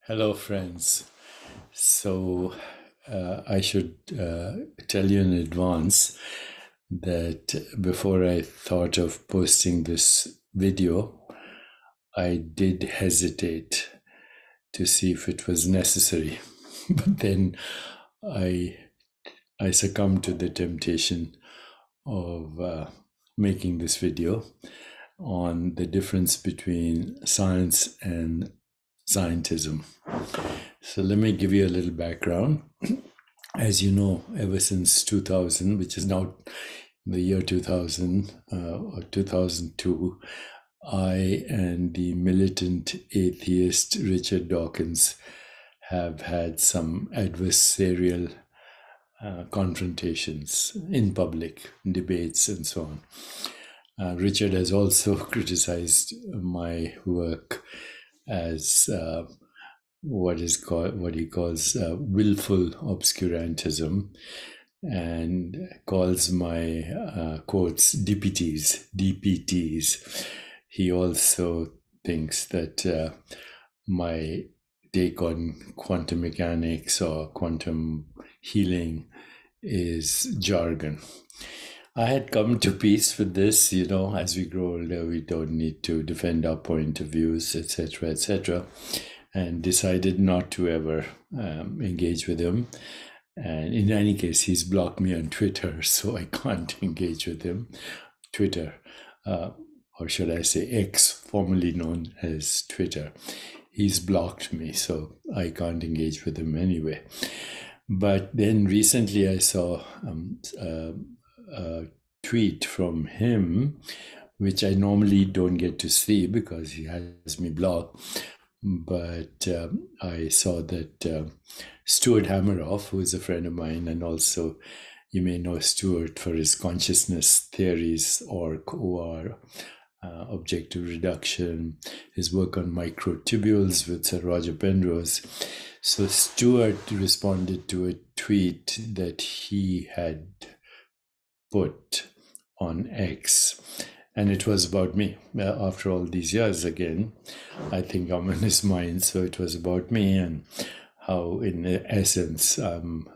Hello, friends. I should tell you in advance that before I thought of posting this video, I did hesitate to see if it was necessary. But then I, I succumbed to the temptation of making this video on the difference between science and scientism. So let me give you a little background. As you know, ever since 2000, which is now the year 2000 or 2002, I and the militant atheist Richard Dawkins have had some adversarial confrontations in public, debates, and so on. Richard has also criticized my work as what he calls willful obscurantism, and calls my quotes DPTs. He also thinks that my take on quantum mechanics or quantum healing is jargon. I had come to peace with this, as we grow older, we don't need to defend our point of views, etc., and decided not to ever engage with him. And in any case, he's blocked me on Twitter, so I can't engage with him. Twitter, or should I say X, formerly known as Twitter. He's blocked me, so I can't engage with him anyway. But then recently I saw a tweet from him, which I normally don't get to see because he has me blocked. But I saw that Stuart Hameroff, who is a friend of mine, and also you may know Stuart for his consciousness theories or OR, objective reduction, his work on microtubules with Sir Roger Penrose. So Stuart responded to a tweet that he had put on X, and it was about me. After all these years, again, I think I'm in his mind, so it was about me and how, in essence, I'm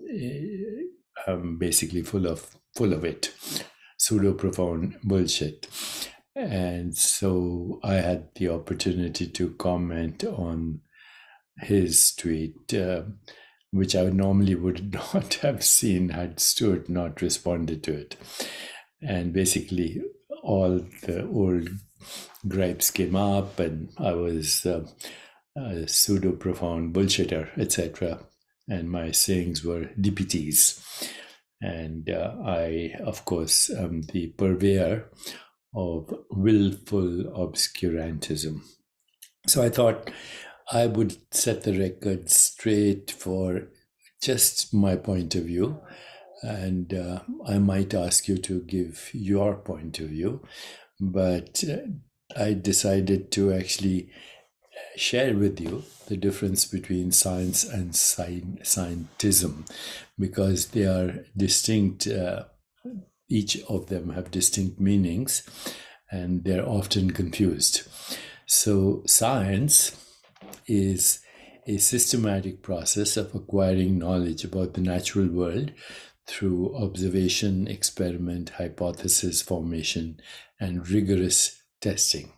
basically full of it, pseudo-profound bullshit. And so I had the opportunity to comment on his tweet, which I normally would not have seen had Stuart not responded to it. And basically, all the old gripes came up, and I was a pseudo-profound bullshitter, etc. And my sayings were DPTs. And I, of course, am the purveyor of willful obscurantism. So I thought I would set the record straight for just my point of view, and I might ask you to give your point of view, but I decided to actually share with you the difference between science and scientism, because they are distinct. Each of them have distinct meanings, and they're often confused. So science is a systematic process of acquiring knowledge about the natural world through observation, experiment, hypothesis formation, and rigorous testing.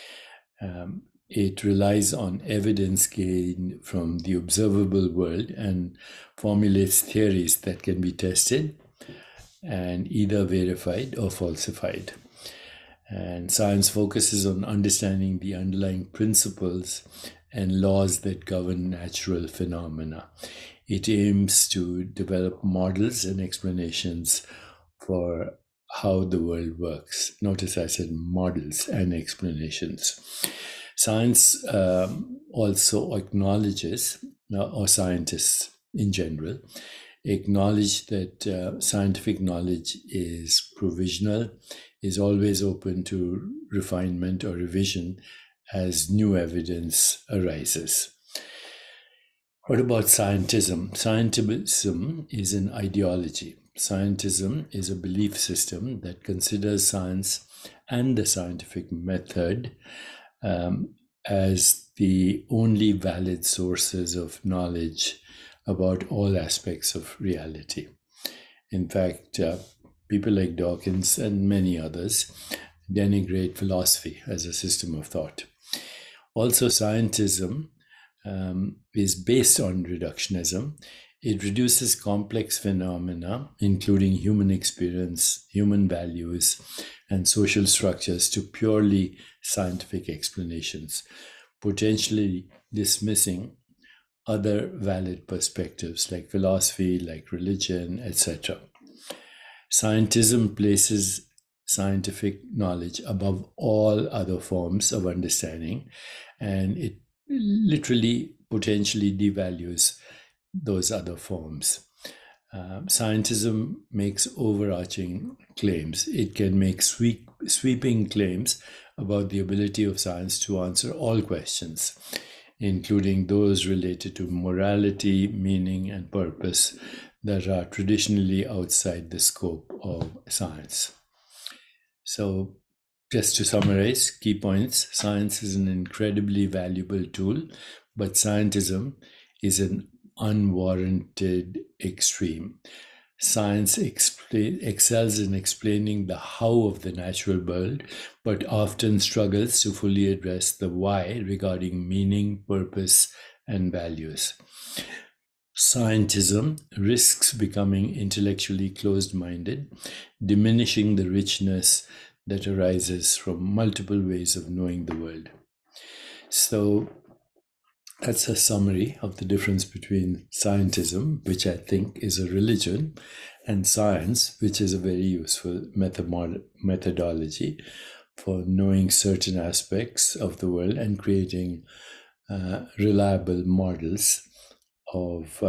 It relies on evidence gained from the observable world and formulates theories that can be tested and either verified or falsified. And science focuses on understanding the underlying principles and laws that govern natural phenomena. It aims to develop models and explanations for how the world works. Notice I said models and explanations. Science also acknowledges, or scientists in general, acknowledge that scientific knowledge is provisional, is always open to refinement or revision as new evidence arises. What about scientism? Scientism is an ideology. Scientism is a belief system that considers science and the scientific method as the only valid sources of knowledge about all aspects of reality. In fact, people like Dawkins and many others denigrate philosophy as a system of thought. Also, scientism is based on reductionism. It reduces complex phenomena, including human experience, human values, and social structures, to purely scientific explanations, potentially dismissing other valid perspectives like philosophy, like religion, etc. Scientism places scientific knowledge above all other forms of understanding, and it literally potentially devalues those other forms. Scientism makes overarching claims. It can make sweeping claims about the ability of science to answer all questions, including those related to morality, meaning, and purpose that are traditionally outside the scope of science. So, just to summarize, key points: science is an incredibly valuable tool, but scientism is an unwarranted extreme. Science excels in explaining the how of the natural world, but often struggles to fully address the why regarding meaning, purpose, and values. Scientism risks becoming intellectually closed-minded, diminishing the richness that arises from multiple ways of knowing the world. So that's a summary of the difference between scientism, which I think is a religion, and science, which is a very useful methodology for knowing certain aspects of the world and creating reliable models of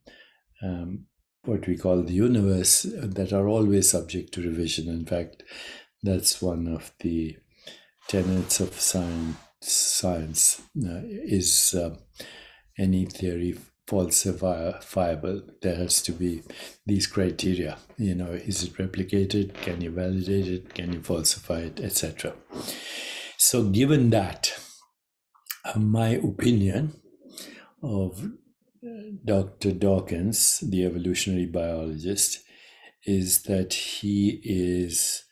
what we call the universe that are always subject to revision. In fact, that's one of the tenets of science is any theory falsifiable. There has to be these criteria. Is it replicated? Can you validate it? Can you falsify it? Etc. So given that, my opinion of Dr. Dawkins, the evolutionary biologist, is that he is,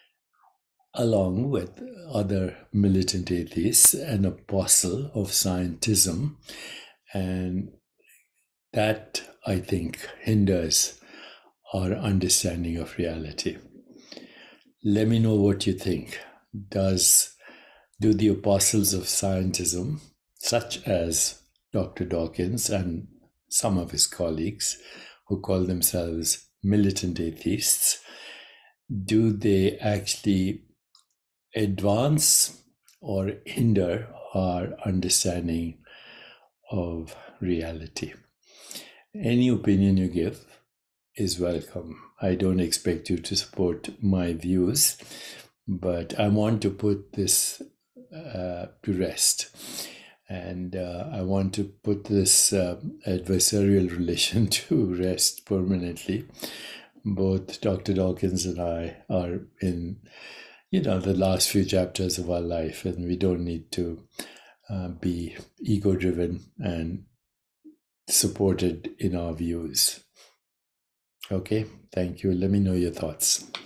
along with other militant atheists, an apostle of scientism, and that, I think, hinders our understanding of reality. Let me know what you think. Do the apostles of scientism, such as Dr. Dawkins and some of his colleagues who call themselves militant atheists, do they actually advance or hinder our understanding of reality? Any opinion you give is welcome. I don't expect you to support my views, but I want to put this to rest. And I want to put this adversarial relation to rest permanently. Both Dr. Dawkins and I are in, the last few chapters of our life, and we don't need to be ego-driven and supported in our views. Okay, thank you. Let me know your thoughts.